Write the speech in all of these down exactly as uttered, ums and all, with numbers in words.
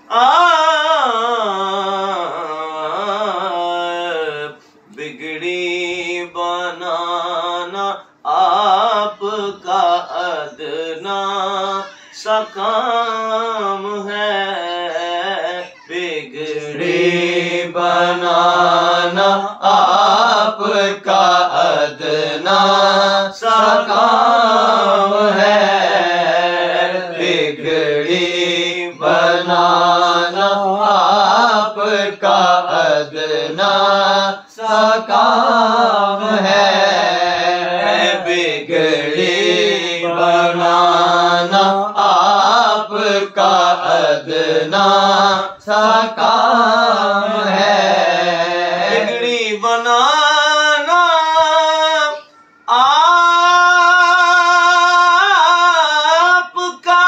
बिगड़ी बनाना आपका अदना सा काम है, बिगड़ी बनाना आपका अदना सा काम है, बिगड़ी बनाना आपका अदना सा काम है, बिगड़ी बनाना आपका अदना सा काम है, बिगड़ी बनाना आपका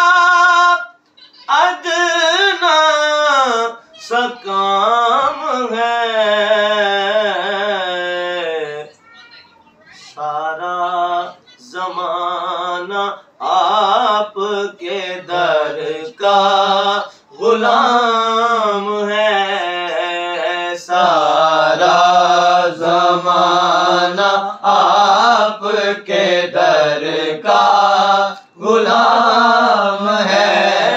अदना सा काम है, सारा जमाना आपके दर का गुलाम है, सारा जमाना आपके दर का गुलाम है,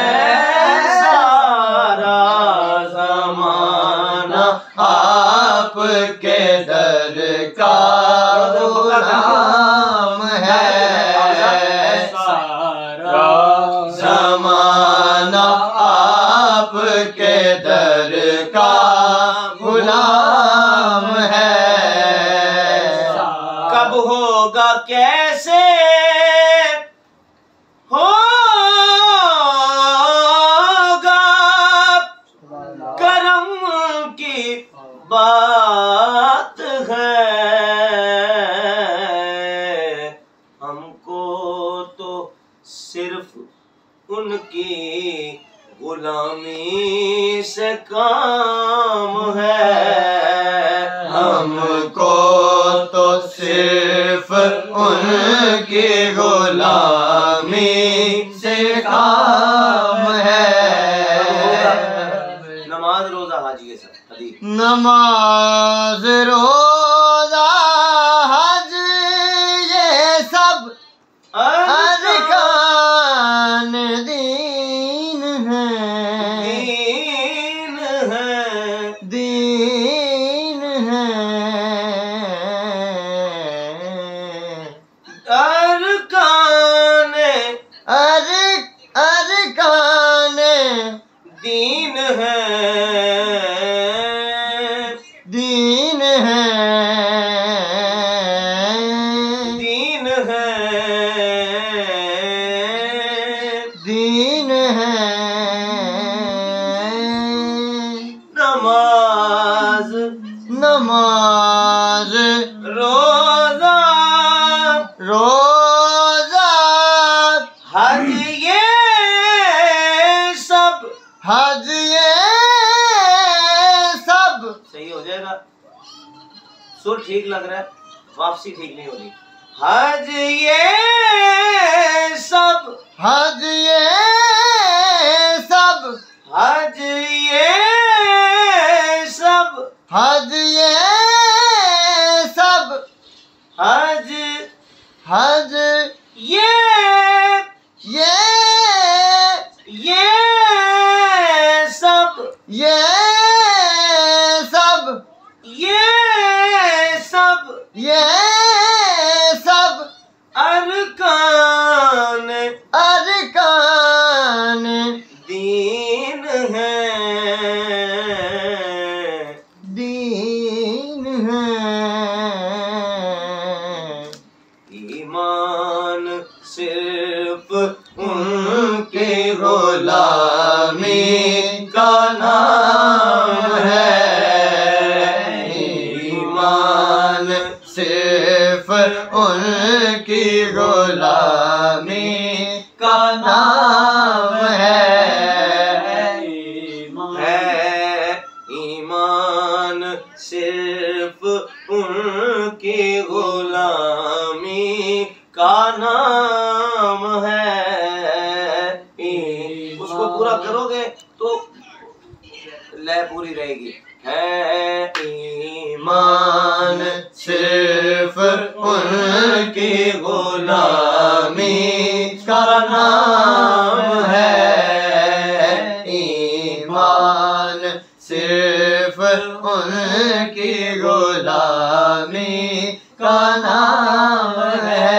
सारा जमाना आपके दर का गुलाम है, सारा जमाना आपके दर का गुलाम है, कब होगा कैसे होगा करम की बात है, हमको तो सिर्फ उनकी गुलामी से काम है, हमको तो सिर्फ उनकी गुलामी से काम है, नमाज रोजा हाजी के साथ नमाज रोजा हज ये सब अरकान दीन है, दीन है, दीन है, अरकान अर अरकान दीन है, दीन है, दीन है, दीन है, नमाज नमाज रोजा रोजा हज ये सब हज ये सब सही हो जाएगा, सुर ठीक लग रहा है, वापसी ठीक नहीं होगी, हज ये सब हज ये सब हज ये सब हज ये सब हज हज ये ये ये सब ये सब ये सब ये सब अरकान अरकान दीन है, दीन है, ईमान सिर्फ उनके गुलामी का नाम है, ईमान सिर्फ उनकी गुलामी का नाम है, है ईमान सिर्फ उनकी गुलामी का नाम है, उसको पूरा करोगे तो लय पूरी रहेगी। है ईमान सिर्फ उनकी गुलामी का नाम है। ईमान सिर्फ उनकी गुलामी का नाम है।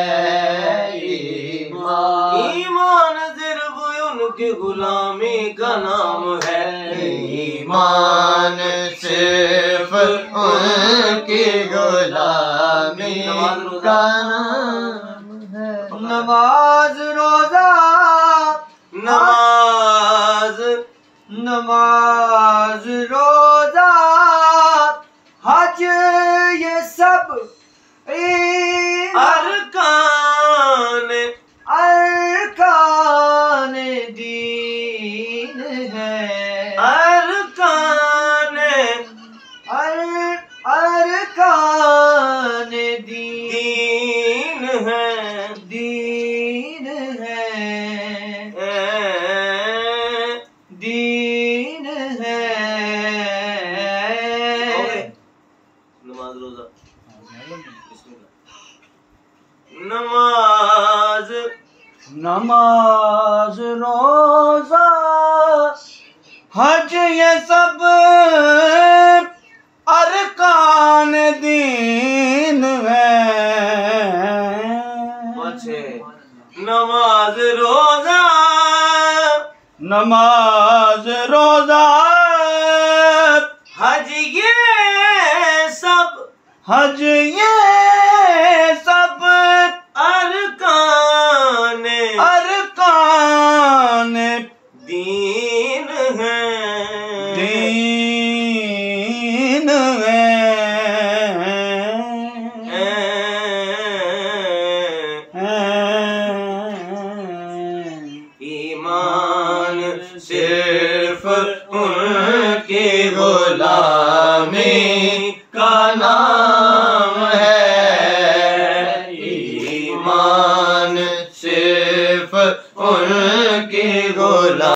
ईमान ईमान सिर्फ उनकी गुलामी का नाम है। ईमान सिर्फ उनकी गुलामी का नाम है। नमाज रोजा नमाज नमाज रोजा हज ये सब अरकान अरकान दीन है। अरकान अर अरकान दीन है। दीन है दीन है। नमाज रोजा नमाज नमाज रोजा हज ये सब अरकान दीन है। नमाज रोजा नमाज रोजा हज ये सब हज ये सब अरकान अरकान दीन है। दीन है ईमान से